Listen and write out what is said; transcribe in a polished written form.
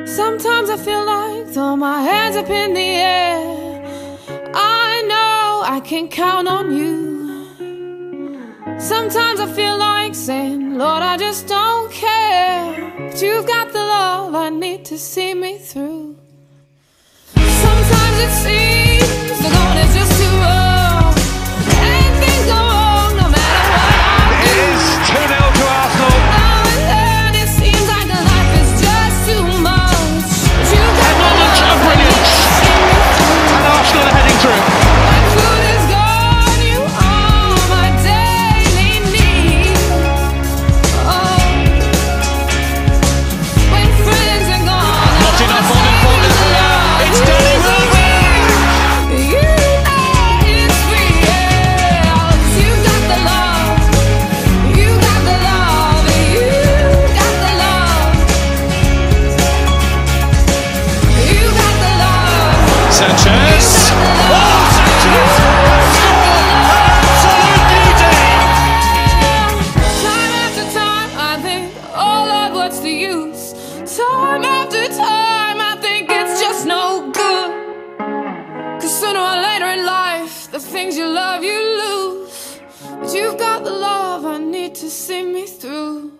Sometimes I feel like throw my hands up in the air. I know I can count on you. Sometimes I feel like saying, Lord, I just don't care, but you've got the love I need to see me through. Sometimes it seems the going is just too rough, and things go wrong no matter what I do. It is 2-0 to Arsenal. Now and then it seems like life is just too much, but you've got A the moment love of I brilliance. need to see me through. And Arsenal are heading through. When food is gone, you are my daily need. Oh, when friends are gone, Not enough on the corner. It's Danny Welbeck. you know it's real. 'Cause you got the love, you got the love, you got the love, you got the love. Sanchez. Oh, Sanchez! Absolute beauty! Time after time, I think, oh Lord, what's the use? Time after time, I think it's just no good. 'Cause sooner or later in life, the things you love, you lose. But you've got the love I need to see me through.